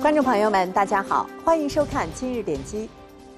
观众朋友们，大家好，欢迎收看今日点击。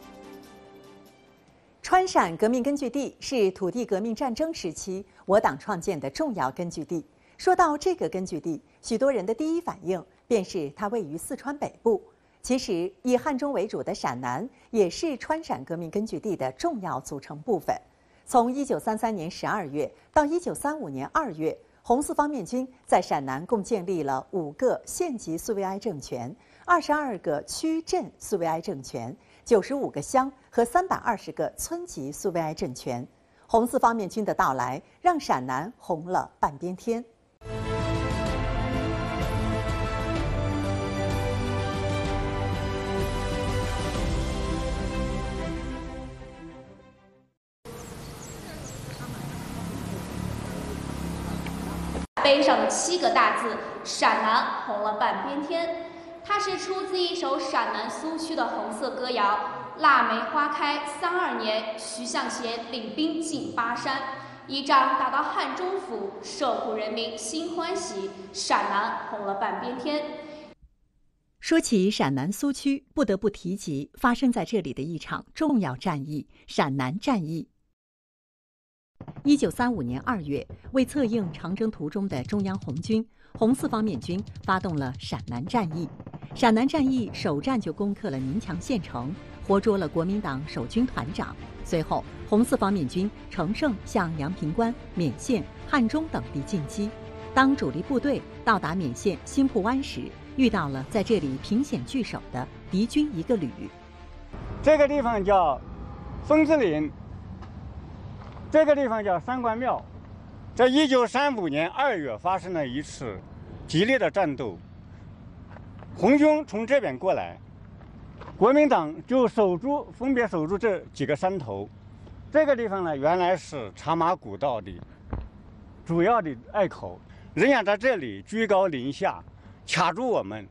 川陕革命根据地是土地革命战争时期我党创建的重要根据地。说到这个根据地，许多人的第一反应便是它位于四川北部。其实，以汉中为主的陕南也是川陕革命根据地的重要组成部分。从1933年12月到1935年2月，红四方面军在陕南共建立了5个县级苏维埃政权、22个区镇苏维埃政权、95个乡和320个村级苏维埃政权。红四方面军的到来，让陕南红了半边天。 碑上的7个大字“陕南红了半边天”，它是出自一首陕南苏区的红色歌谣。腊梅花开32年，徐向前领兵进巴山，一仗打到汉中府，受苦人民心欢喜，陕南红了半边天。 说起陕南苏区，不得不提及发生在这里的一场重要战役——陕南战役。1935年2月，为策应长征途中的中央红军，红四方面军发动了陕南战役。陕南战役首战就攻克了宁强县城，活捉了国民党守军团长。随后，红四方面军乘胜向阳平关、勉县、汉中等地进击。当主力部队到达勉县新铺湾时，遇到了在这里凭险据守的敌军一个旅。 这个地方叫枫子岭，这个地方叫三官庙。在1935年2月发生了一次激烈的战斗，红军从这边过来，国民党就分别守住这几个山头。这个地方呢，原来是茶马古道的主要的隘口，人家在这里居高临下，卡住我们。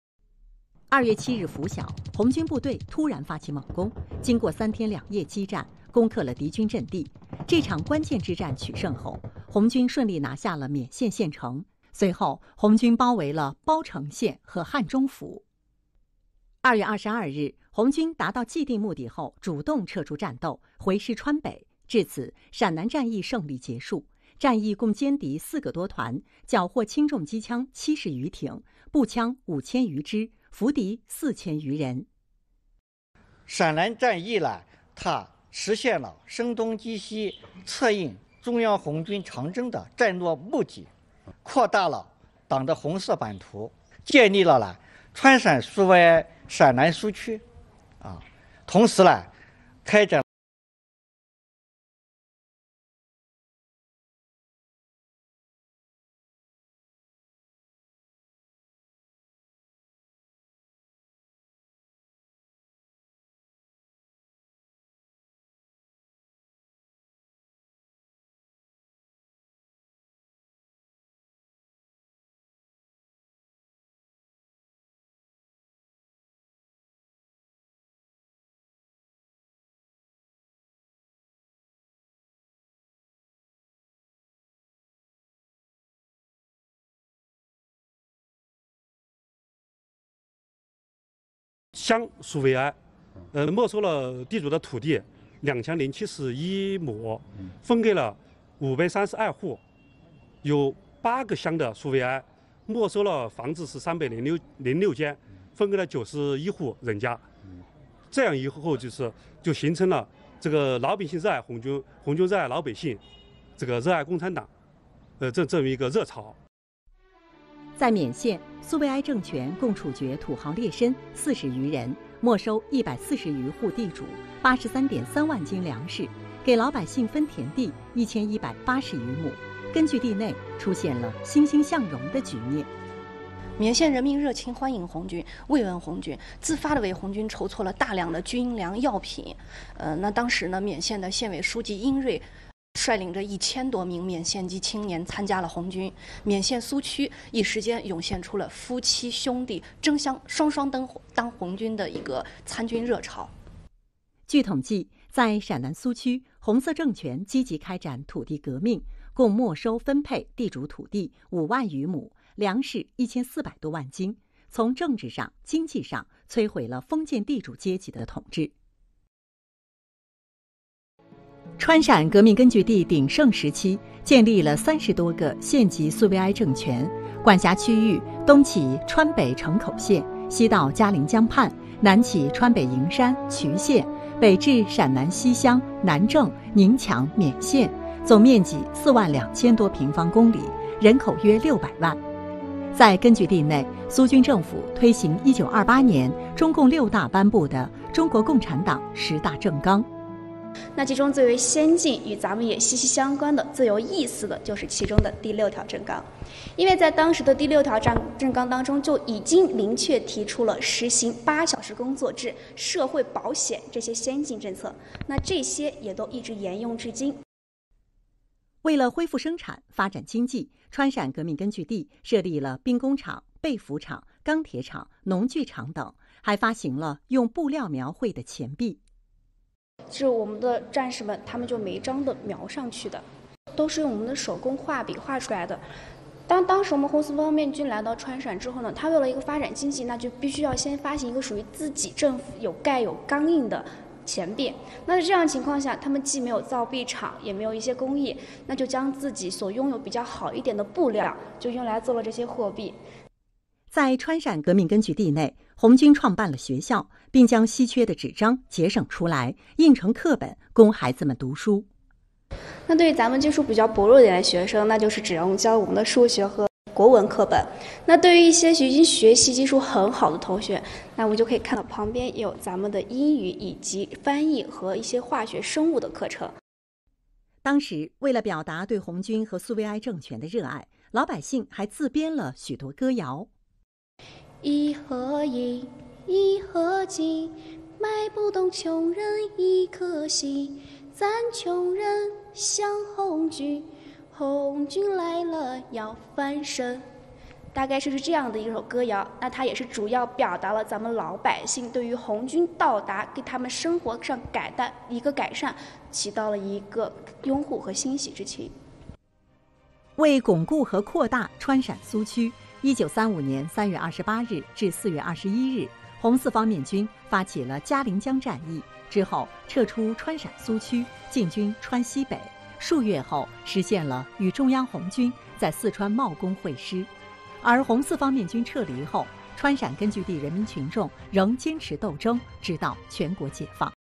2月7日拂晓，红军部队突然发起猛攻，经过3天2夜激战，攻克了敌军阵地。这场关键之战取胜后，红军顺利拿下了勉县县城。随后，红军包围了包城县和汉中府。2月22日，红军达到既定目的后，主动撤出战斗，回师川北。至此，陕南战役胜利结束。战役共歼敌4个多团，缴获轻重机枪70余挺，步枪5000余支，俘敌4000余人。 陕南战役呢，它实现了声东击西、策应中央红军长征的战略目的，扩大了党的红色版图，建立了川陕苏维埃陕南苏区，同时开展乡苏维埃，没收了地主的土地2071亩，分给了532户，有8个乡的苏维埃，没收了房子是306间，分给了91户人家。这样以后就形成了这个老百姓热爱红军，红军热爱老百姓，这个热爱共产党，这么一个热潮。 在勉县，苏维埃政权共处决土豪劣绅40余人，没收140余户地主83.3万斤粮食，给老百姓分田地1180余亩。根据地内出现了欣欣向荣的局面。 勉县人民热情欢迎红军，慰问红军，自发的为红军筹措了大量的军粮药品。那当时呢，勉县的县委书记殷瑞率领着1000多名缅县籍青年参加了红军，缅县苏区一时间涌现出了夫妻兄弟争相双双当红军的一个参军热潮。 据统计，在陕南苏区，红色政权积极开展土地革命，共没收分配地主土地5万余亩，粮食1400多万斤， 从政治上、经济上摧毁了封建地主阶级的统治。川陕革命根据地鼎盛时期，建立了30多个县级苏维埃政权，管辖区域东起川北城口县，西到嘉陵江畔，南起川北营山、渠县，北至陕南西乡、南郑、宁强、勉县，总面积4万2000多平方公里，人口约600万。在根据地内，苏军政府推行1928年中共6大颁布的中国共产党10大政纲。 那其中最为先进、与咱们也息息相关的、最有意思的就是其中的第6条政纲，因为在当时的第6条政纲当中就已经明确提出了实行8小时工作制、社会保险这些先进政策，那这些也都一直沿用至今。 为了恢复生产、发展经济，川陕革命根据地设立了兵工厂、被服厂、钢铁厂、农具厂等，还发行了用布料描绘的钱币。 是我们的战士们，他们就每一张的描上去的，都是用我们的手工画笔画出来的。当时我们红四方面军来到川陕之后呢，他为了一个发展经济，那就必须要先发行一个属于自己政府有盖有钢印的钱币。那在这样的情况下，他们既没有造币厂，也没有一些工艺，那就将自己所拥有比较好一点的布料，就用来做了这些货币。 在川陕革命根据地内，红军创办了学校，并将稀缺的纸张节省出来，印成课本供孩子们读书。 那对于咱们技术比较薄弱一点的学生，那就是只用教我们的数学和国文课本。那对于一些已经学习技术很好的同学，那我们就可以看到旁边也有咱们的英语以及翻译和一些化学生物的课程。 当时为了表达对红军和苏维埃政权的热爱，老百姓还自编了许多歌谣。 一合一，一合几，卖不动穷人一颗心，咱穷人向红军，红军来了要翻身。大概是这样的一首歌谣，那它也是主要表达了咱们老百姓对于红军到达给他们生活上改善起到了一个拥护和欣喜之情。 为巩固和扩大川陕苏区，1935年3月28日至4月21日，红四方面军发起了嘉陵江战役，之后撤出川陕苏区，进军川西北，数月后实现了与中央红军在四川茂功会师。而红四方面军撤离后，川陕根据地人民群众仍坚持斗争，直到全国解放。